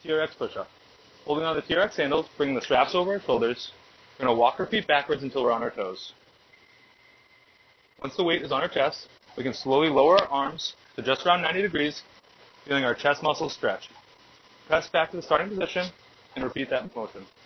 TRX Pushup. Holding on the TRX handles, bring the straps over our shoulders. We're going to walk our feet backwards until we're on our toes. Once the weight is on our chest, we can slowly lower our arms to just around 90 degrees, feeling our chest muscles stretch. Press back to the starting position and repeat that motion.